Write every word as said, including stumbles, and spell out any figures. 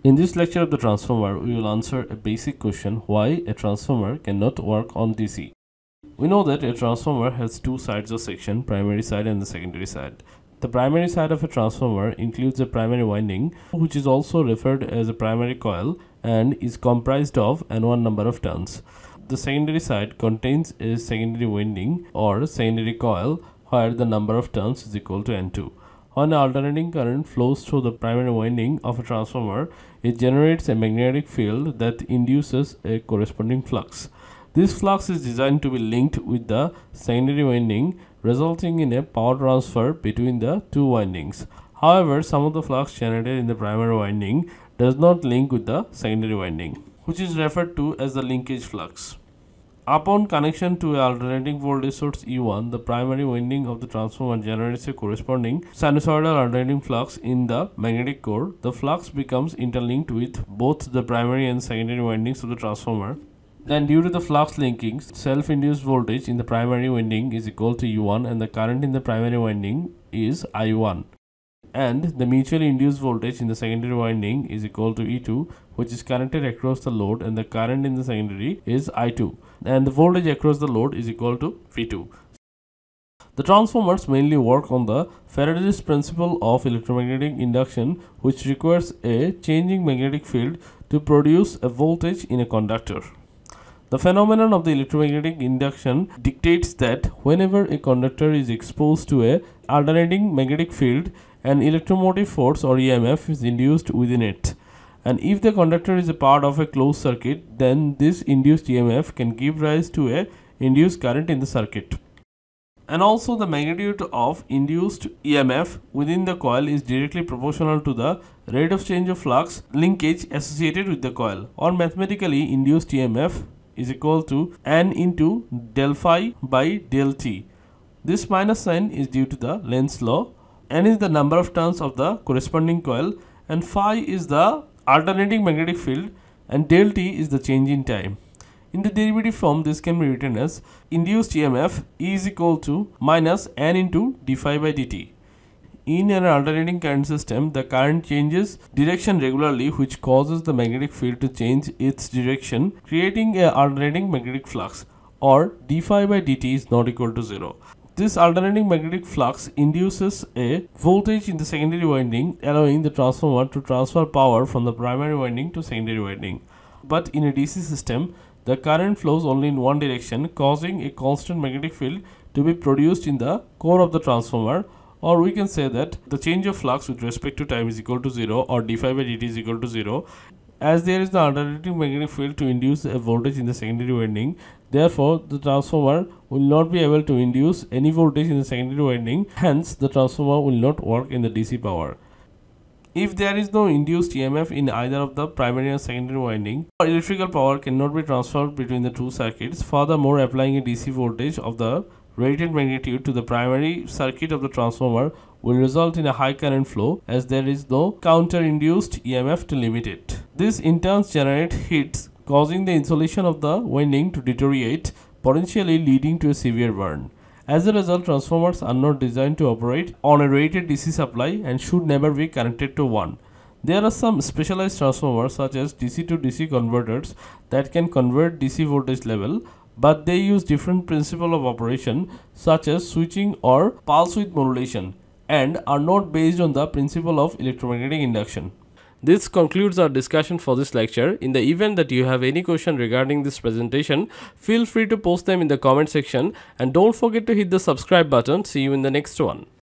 In this lecture of the transformer, we will answer a basic question: why a transformer cannot work on D C. We know that a transformer has two sides of section, primary side and the secondary side. The primary side of a transformer includes a primary winding, which is also referred as a primary coil and is comprised of N one number of turns. The secondary side contains a secondary winding or secondary coil where the number of turns is equal to N two. When alternating current flows through the primary winding of a transformer, it generates a magnetic field that induces a corresponding flux. This flux is designed to be linked with the secondary winding, resulting in a power transfer between the two windings. However, some of the flux generated in the primary winding does not link with the secondary winding, which is referred to as the linkage flux. Upon connection to an alternating voltage source E one, the primary winding of the transformer generates a corresponding sinusoidal alternating flux in the magnetic core. The flux becomes interlinked with both the primary and secondary windings of the transformer. Then, due to the flux linking, self-induced voltage in the primary winding is equal to U one and the current in the primary winding is I one. And the mutually induced voltage in the secondary winding is equal to E two, which is connected across the load, and the current in the secondary is I two, and the voltage across the load is equal to V two. The transformers mainly work on the Faraday's principle of electromagnetic induction, which requires a changing magnetic field to produce a voltage in a conductor. The phenomenon of the electromagnetic induction dictates that whenever a conductor is exposed to a alternating magnetic field, an electromotive force or E M F is induced within it. And if the conductor is a part of a closed circuit, then this induced E M F can give rise to a induced current in the circuit. And also, the magnitude of induced E M F within the coil is directly proportional to the rate of change of flux linkage associated with the coil, or mathematically induced E M F is equal to N into del phi by del T. This minus sign is due to the Lenz's law. N is the number of turns of the corresponding coil, and phi is the alternating magnetic field, and del T is the change in time. In the derivative form, this can be written as induced E M F is equal to minus N into d phi by dt. In an alternating current system, the current changes direction regularly, which causes the magnetic field to change its direction, creating an alternating magnetic flux, or d phi by dt is not equal to zero. This alternating magnetic flux induces a voltage in the secondary winding, allowing the transformer to transfer power from the primary winding to secondary winding. But in a D C system, the current flows only in one direction, causing a constant magnetic field to be produced in the core of the transformer. Or we can say that the change of flux with respect to time is equal to zero, or d phi by dt is equal to zero, as there is the alternating magnetic field to induce a voltage in the secondary winding. Therefore, the transformer will not be able to induce any voltage in the secondary winding. Hence, the transformer will not work in the D C power. If there is no induced E M F in either of the primary and secondary winding, electrical power cannot be transferred between the two circuits. Furthermore, applying a D C voltage of the rated magnitude to the primary circuit of the transformer will result in a high current flow, as there is no counter-induced E M F to limit it. This in turn generates heat, causing the insulation of the winding to deteriorate, potentially leading to a severe burn. As a result, transformers are not designed to operate on a rated D C supply and should never be connected to one. There are some specialized transformers such as D C to D C converters that can convert D C voltage level, but they use different principle of operation such as switching or pulse width modulation, and are not based on the principle of electromagnetic induction. This concludes our discussion for this lecture. In the event that you have any question regarding this presentation, feel free to post them in the comment section, and don't forget to hit the subscribe button. See you in the next one.